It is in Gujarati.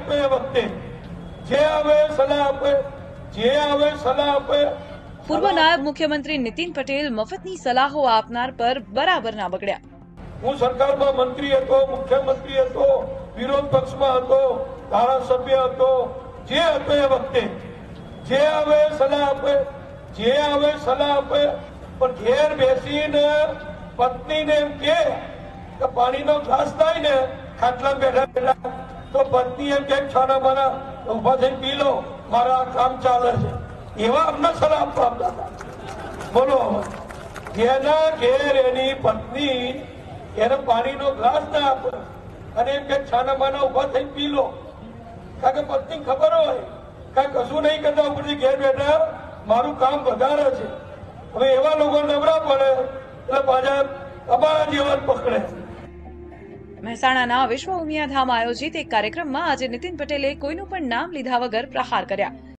હતો એ વખતે જે આવે સલાહ આપે, જે આવે સલાહ આપે। પૂર્વ નાયબ મુખ્યમંત્રી નીતિન પટેલ મફતની સલાહો આપનાર પર બરાબર ના બગડ્યા। હું સરકારમાં મંત્રી હતો, મુખ્યમંત્રી હતો, વિરોધ પક્ષમાં હતો, ધારાસભ્ય હતો, જે હતો એ વખતે જે આવે સલાહ આપે, જે આવે સલાહ આપે। પણ ઘેર બેસીને પત્નીને એમ કે પાણીનો ગ્લાસ થાય ને ખાટલા બેઠા બેઠા તો પત્ની એમ કે છાના માના ઉભા થઈને પી લો, મારા કામ ચાલે છે, એવા અમને સલાહ આપવા આવતા હતા। બોલો, જેના ઘેર એની પત્ની એને પાણીનો ગ્લાસ ના આપે અને એમ કે છાના માના ઉભા થઈને પી લો, કારણ કે પત્ની ખબર હોય કઈ કશું નહીં કરતા, ઉપરથી ઘેર બેઠા મારું કામ વધારે છે। હવે એવા લોકો નબળા પડે એટલે પાછા અમારા જીવન પકડે। મહેસાણાના વિશ્વ ઉમિયાધામ આયોજિત એક કાર્યક્રમમાં આજે નીતિન પટેલે કોઈનું પણ નામ લીધા વગર પ્રહાર કર્યા।